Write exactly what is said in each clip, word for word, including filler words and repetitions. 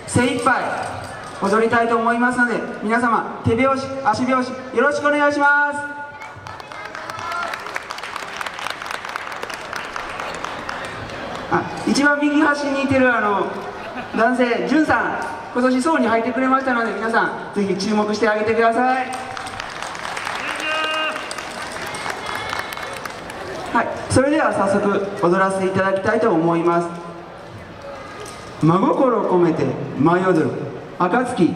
精一杯踊りたいと思いますので、皆様手拍子足拍子よろしくお願いします。あ、一番右端にいてるあの男性、じゅんさん、今年層に入ってくれましたので、皆さんぜひ注目してあげてください。はい、それでは早速踊らせていただきたいと思います。真心込めて舞い踊る暁。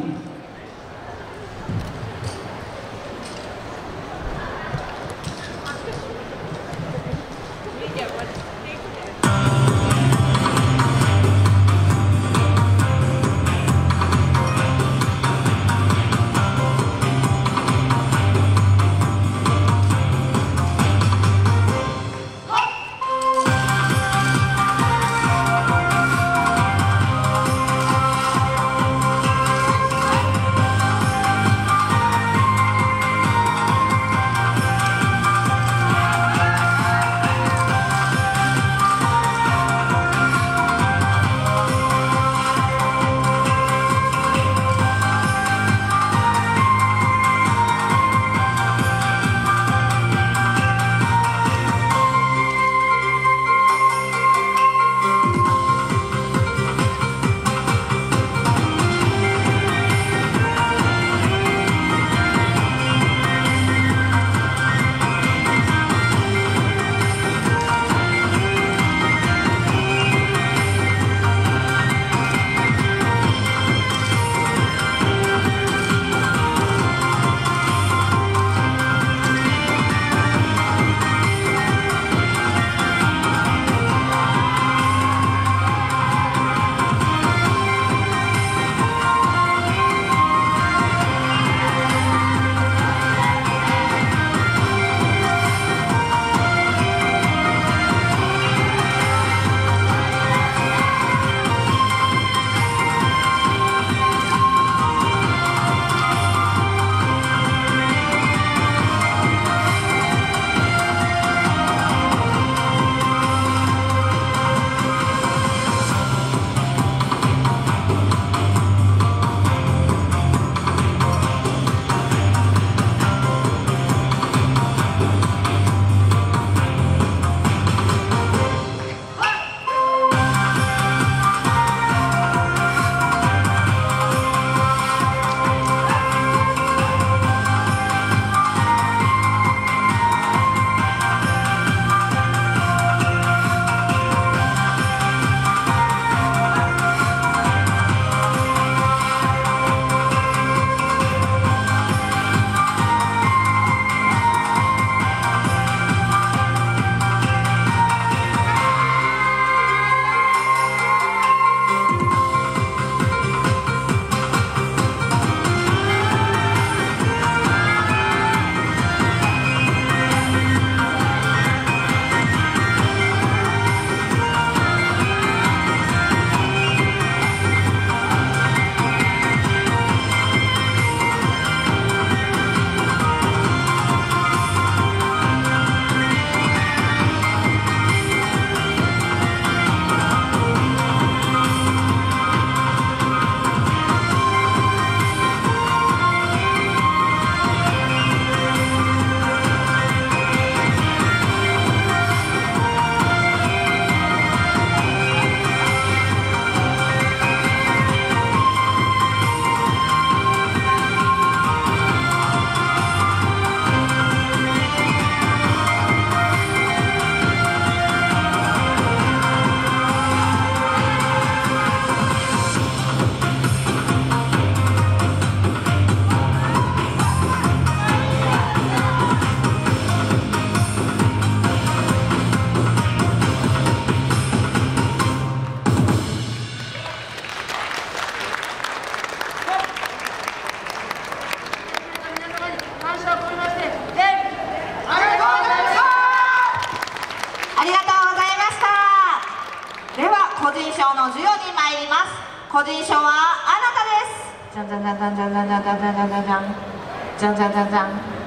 の授与に参ります。個人賞はあなたです。じゃんじゃんじゃんじゃんじゃんじゃんじゃんじゃんじゃんじゃんじゃんじゃんじゃん。